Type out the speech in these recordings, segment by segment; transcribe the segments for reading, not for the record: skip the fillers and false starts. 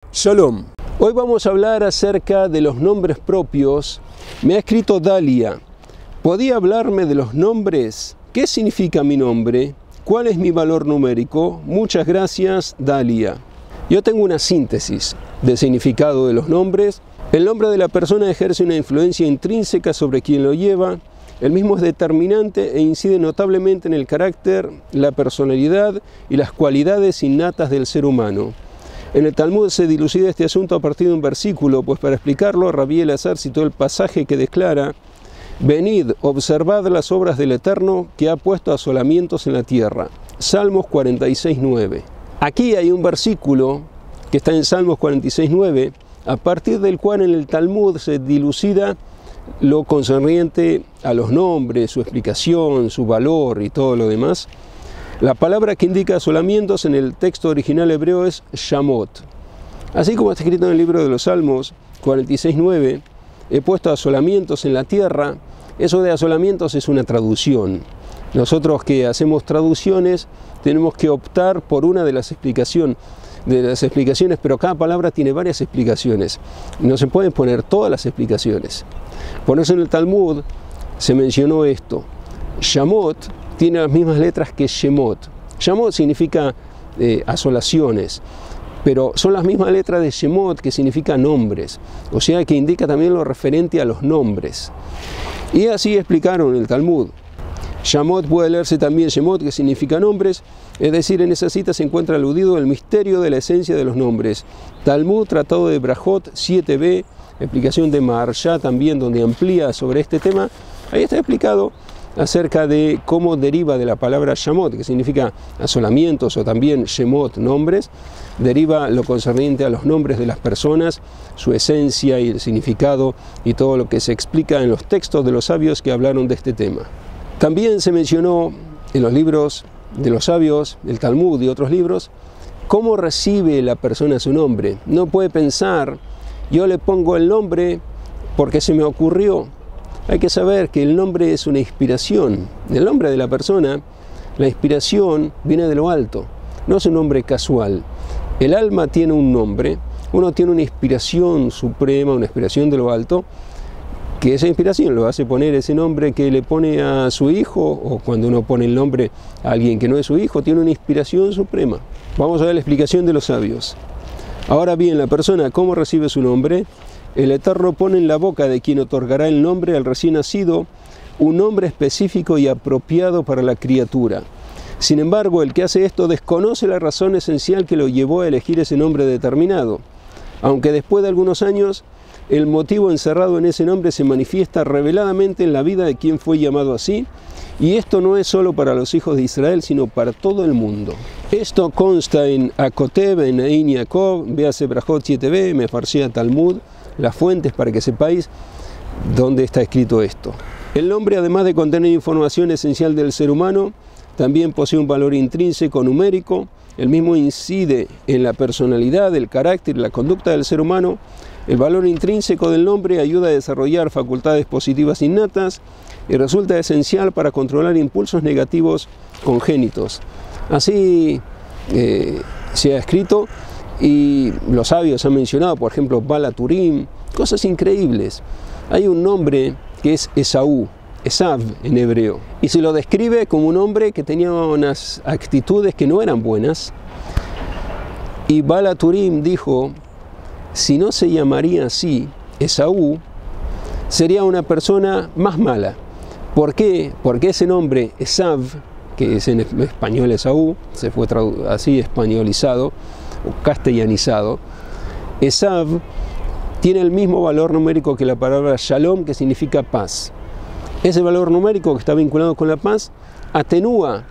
Shalom. Hoy vamos a hablar acerca de los nombres propios. Me ha escrito Dalia. ¿Podía hablarme de los nombres? ¿Qué significa mi nombre? ¿Cuál es mi valor numérico? Muchas gracias, Dalia. Yo tengo una síntesis del significado de los nombres. El nombre de la persona ejerce una influencia intrínseca sobre quien lo lleva. El mismo es determinante e incide notablemente en el carácter, la personalidad y las cualidades innatas del ser humano. En el Talmud se dilucida este asunto a partir de un versículo, pues para explicarlo, Rabí Elazar citó el pasaje que declara: «Venid, observad las obras del Eterno, que ha puesto asolamientos en la tierra». Salmos 46:9. Aquí hay un versículo que está en Salmos 46:9, a partir del cual en el Talmud se dilucida lo concerniente a los nombres, su explicación, su valor y todo lo demás. La palabra que indica asolamientos en el texto original hebreo es shamot. Así como está escrito en el libro de los Salmos 46:9, he puesto asolamientos en la tierra. Eso de asolamientos es una traducción. Nosotros que hacemos traducciones tenemos que optar por una de las explicaciones, pero cada palabra tiene varias explicaciones. No se pueden poner todas las explicaciones. Por eso en el Talmud se mencionó esto. Shamot tiene las mismas letras que Shemot. Shemot significa asolaciones, pero son las mismas letras de Shemot, que significa nombres, o sea que indica también lo referente a los nombres. Y así explicaron el Talmud. Shamot puede leerse también Shemot, que significa nombres, es decir, en esa cita se encuentra aludido el misterio de la esencia de los nombres. Talmud, Tratado de Brajot 7b, explicación de Maharsha también, donde amplía sobre este tema. Ahí está explicado acerca de cómo deriva de la palabra Shamot, que significa asolamientos, o también Shemot, nombres, deriva lo concerniente a los nombres de las personas, su esencia y el significado y todo lo que se explica en los textos de los sabios que hablaron de este tema. También se mencionó en los libros de los sabios, el Talmud y otros libros, cómo recibe la persona su nombre. No puede pensar, yo le pongo el nombre porque se me ocurrió. Hay que saber que el nombre es una inspiración. El nombre de la persona, la inspiración viene de lo alto, no es un nombre casual. El alma tiene un nombre, uno tiene una inspiración suprema, una inspiración de lo alto, que esa inspiración lo hace poner ese nombre que le pone a su hijo, o cuando uno pone el nombre a alguien que no es su hijo, tiene una inspiración suprema. Vamos a ver la explicación de los sabios. Ahora bien, la persona, ¿cómo recibe su nombre? El Eterno pone en la boca de quien otorgará el nombre al recién nacido un nombre específico y apropiado para la criatura. Sin embargo, el que hace esto desconoce la razón esencial que lo llevó a elegir ese nombre determinado, aunque después de algunos años el motivo encerrado en ese nombre se manifiesta reveladamente en la vida de quien fue llamado así, y esto no es solo para los hijos de Israel, sino para todo el mundo. Esto consta en Akotev, en Ein Yaakov, véase Brajot 7b, Mefarshia Talmud, las fuentes para que sepáis dónde está escrito esto. El nombre, además de contener información esencial del ser humano, también posee un valor intrínseco numérico. El mismo incide en la personalidad, el carácter y la conducta del ser humano. El valor intrínseco del nombre ayuda a desarrollar facultades positivas innatas y resulta esencial para controlar impulsos negativos congénitos. Así se ha escrito. Y los sabios han mencionado, por ejemplo, Bala Turim, cosas increíbles. Hay un nombre que es Esaú, Esav en hebreo, y se lo describe como un hombre que tenía unas actitudes que no eran buenas. Y Bala Turim dijo, si no se llamaría así, Esaú, sería una persona más mala. ¿Por qué? Porque ese nombre, Esav, que es en español Esaú, se fue así españolizado, o castellanizado. Esav tiene el mismo valor numérico que la palabra Shalom, que significa paz. Ese valor numérico que está vinculado con la paz atenúa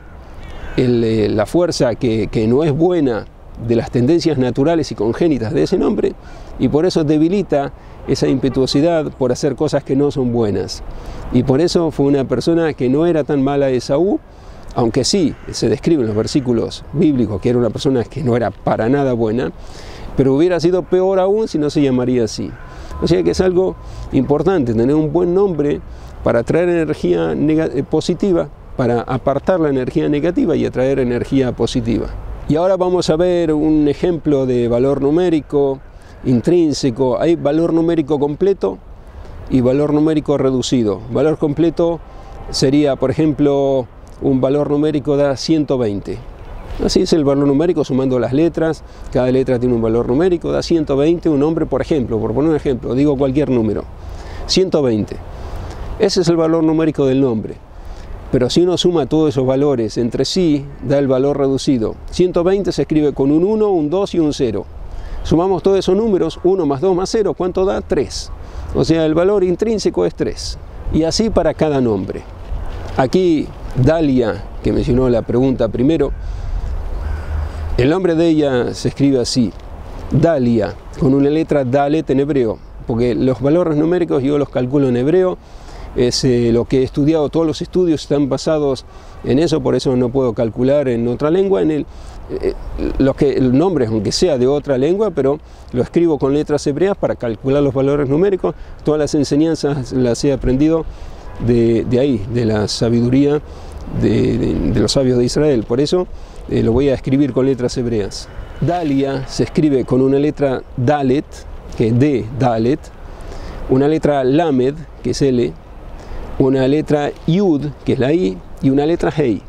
la fuerza que no es buena de las tendencias naturales y congénitas de ese nombre, y por eso debilita esa impetuosidad por hacer cosas que no son buenas. Y por eso fue una persona que no era tan mala Esaú, aunque sí se describe en los versículos bíblicos que era una persona que no era para nada buena, pero hubiera sido peor aún si no se llamaría así. O sea que es algo importante tener un buen nombre para atraer energía positiva, para apartar la energía negativa y atraer energía positiva. Y ahora vamos a ver un ejemplo de valor numérico intrínseco, hay valor numérico completo y valor numérico reducido. Valor completo sería, por ejemplo, un valor numérico da 120. Así es el valor numérico sumando las letras, cada letra tiene un valor numérico, da 120, un nombre, por ejemplo, por poner un ejemplo, digo cualquier número, 120. Ese es el valor numérico del nombre. Pero si uno suma todos esos valores entre sí, da el valor reducido. 120 se escribe con un 1, un 2 y un 0. Sumamos todos esos números, 1 más 2 más 0, ¿cuánto da? 3. O sea, el valor intrínseco es 3. Y así para cada nombre. Aquí Dalia, que mencionó la pregunta primero, el nombre de ella se escribe así, Dalia, con una letra Dalet en hebreo, porque los valores numéricos yo los calculo en hebreo, es lo que he estudiado, todos los estudios están basados en eso, por eso no puedo calcular en otra lengua, el nombre, aunque sea de otra lengua, pero lo escribo con letras hebreas para calcular los valores numéricos. Todas las enseñanzas las he aprendido de ahí, de la sabiduría de los sabios de Israel, por eso lo voy a escribir con letras hebreas. Dalia se escribe con una letra Dalet, que es D, Dalet, una letra Lamed, que es L, una letra Yud, que es la I, y una letra Hei,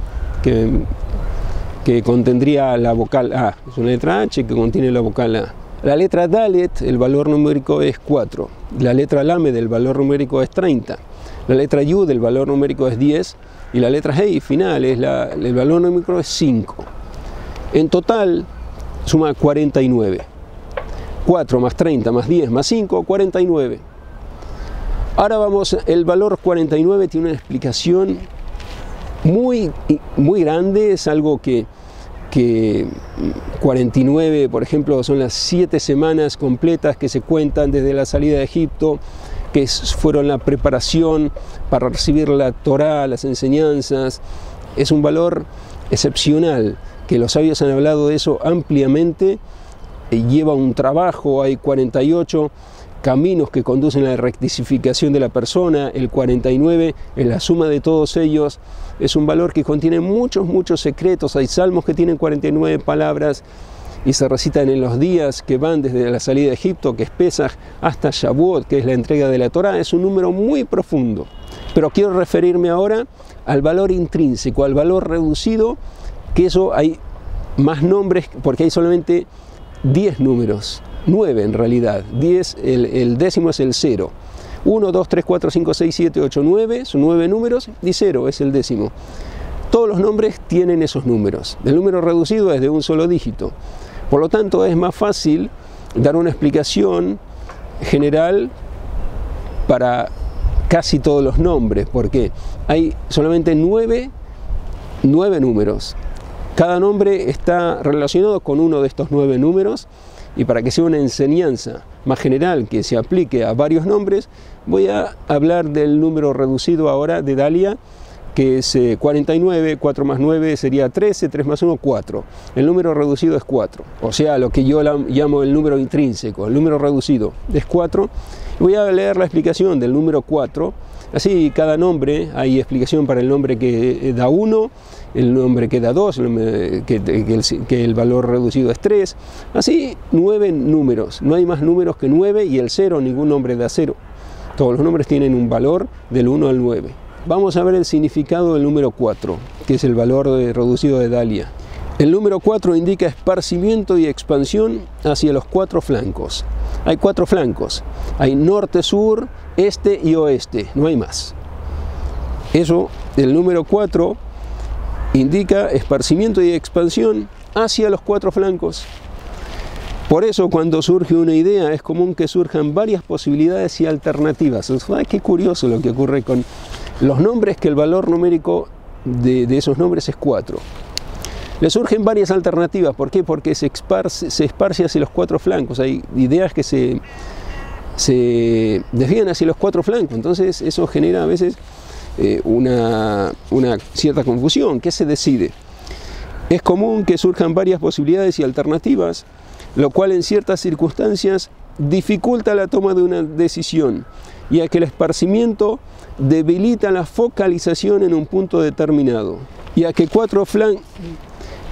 que contendría la vocal A. Es una letra H que contiene la vocal A. La letra Dalet, el valor numérico es 4. La letra Lamed, el valor numérico es 30. La letra Yud, el valor numérico es 10. Y la letra Hei final, el valor numérico es 5. En total suma 49. 4 más 30 más 10 más 5, 49. Ahora vamos, el valor 49 tiene una explicación muy grande, es algo que 49, por ejemplo, son las 7 semanas completas que se cuentan desde la salida de Egipto, que fueron la preparación para recibir la Torá, las enseñanzas. Es un valor excepcional, que los sabios han hablado de eso ampliamente. Lleva un trabajo, hay 48 caminos que conducen a la rectificación de la persona, el 49 es la suma de todos ellos, es un valor que contiene muchos secretos. Hay salmos que tienen 49 palabras y se recitan en los días que van desde la salida de Egipto, que es Pesaj, hasta Shavuot, que es la entrega de la Torá. Es un número muy profundo, pero quiero referirme ahora al valor intrínseco, al valor reducido, que eso hay más nombres, porque hay solamente 10 números, 9 en realidad, 10, el décimo es el 0, 1, 2, 3, 4, 5, 6, 7, 8, 9, son 9 números y 0 es el décimo. Todos los nombres tienen esos números, el número reducido es de un solo dígito, por lo tanto es más fácil dar una explicación general para casi todos los nombres, porque hay solamente 9 números. Cada nombre está relacionado con uno de estos 9 números, y para que sea una enseñanza más general que se aplique a varios nombres, voy a hablar del número reducido ahora de Dalia, que es 49, 4 más 9 sería 13, 3 más 1, 4. El número reducido es 4, o sea, lo que yo llamo el número intrínseco, el número reducido es 4. Voy a leer la explicación del número 4, así cada nombre, hay explicación para el nombre que da 1, el nombre que da 2, que el valor reducido es 3, así 9 números, no hay más números que 9 y el 0, ningún nombre da 0. Todos los nombres tienen un valor del 1 al 9. Vamos a ver el significado del número 4, que es el valor reducido de Dalia. El número 4 indica esparcimiento y expansión hacia los 4 flancos. Hay 4 flancos, hay norte, sur, este y oeste, no hay más. Eso, el número 4 indica esparcimiento y expansión hacia los 4 flancos. Por eso cuando surge una idea es común que surjan varias posibilidades y alternativas. Qué curioso lo que ocurre con los nombres, que el valor numérico de esos nombres es 4. Le surgen varias alternativas. ¿Por qué? Porque se esparce hacia los 4 flancos. Hay ideas que se desvían hacia los 4 flancos. Entonces eso genera a veces una cierta confusión. ¿Qué se decide? Es común que surjan varias posibilidades y alternativas, lo cual en ciertas circunstancias dificulta la toma de una decisión, ya que el esparcimiento debilita la focalización en un punto determinado, ya que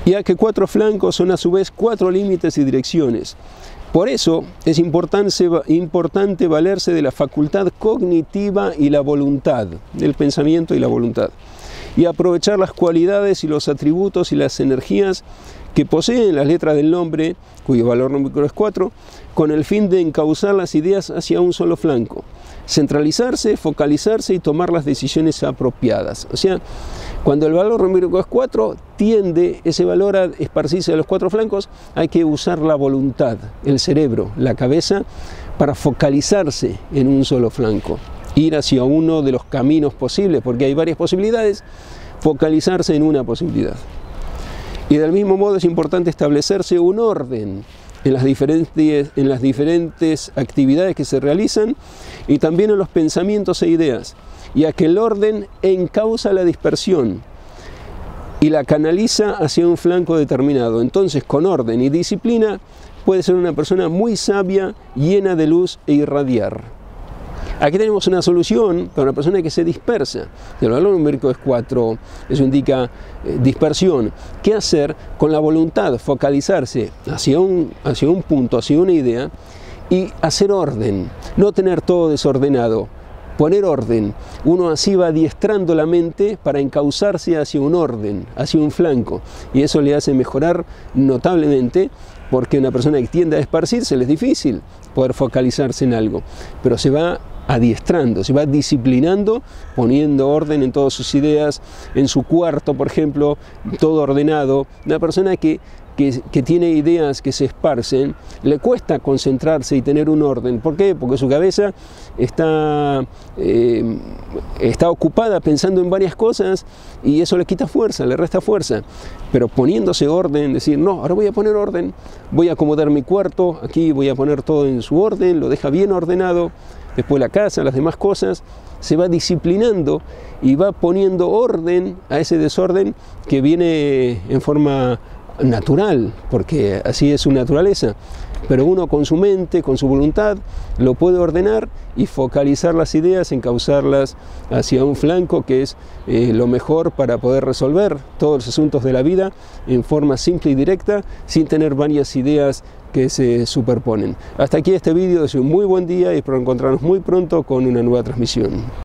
ya que 4 flancos son a su vez 4 límites y direcciones. Por eso es importante valerse de la facultad cognitiva y la voluntad, del pensamiento y la voluntad, y aprovechar las cualidades y los atributos y las energías que poseen las letras del nombre, cuyo valor numérico es 4, con el fin de encauzar las ideas hacia un solo flanco, centralizarse, focalizarse y tomar las decisiones apropiadas. O sea, cuando el valor numérico es 4, tiende ese valor a esparcirse a los 4 flancos, hay que usar la voluntad, el cerebro, la cabeza, para focalizarse en un solo flanco, ir hacia uno de los caminos posibles, porque hay varias posibilidades, focalizarse en una posibilidad. Y del mismo modo es importante establecerse un orden en las diferentes actividades que se realizan y también en los pensamientos e ideas, ya que el orden encausa la dispersión y la canaliza hacia un flanco determinado. Entonces, con orden y disciplina puede ser una persona muy sabia, llena de luz e irradiar. Aquí tenemos una solución para una persona que se dispersa. El valor numérico es 4, eso indica dispersión. ¿Qué hacer? Con la voluntad, focalizarse hacia un punto, hacia una idea y hacer orden, no tener todo desordenado, poner orden. Uno así va adiestrando la mente para encauzarse hacia un orden, hacia un flanco, y eso le hace mejorar notablemente, porque una persona que tiende a esparcirse le es difícil poder focalizarse en algo, pero se va adiestrando, se va disciplinando, poniendo orden en todas sus ideas, en su cuarto, por ejemplo, todo ordenado. Una persona que tiene ideas que se esparcen, le cuesta concentrarse y tener un orden. ¿Por qué? Porque su cabeza está ocupada pensando en varias cosas y eso le quita fuerza, le resta fuerza. Pero poniéndose orden, decir, no, ahora voy a poner orden, voy a acomodar mi cuarto, aquí voy a poner todo en su orden, lo deja bien ordenado, después la casa, las demás cosas, se va disciplinando y va poniendo orden a ese desorden que viene en forma natural, porque así es su naturaleza, pero uno con su mente, con su voluntad, lo puede ordenar y focalizar las ideas, encauzarlas hacia un flanco que es lo mejor para poder resolver todos los asuntos de la vida en forma simple y directa, sin tener varias ideas que se superponen. Hasta aquí este vídeo, deseo un muy buen día y espero encontrarnos muy pronto con una nueva transmisión.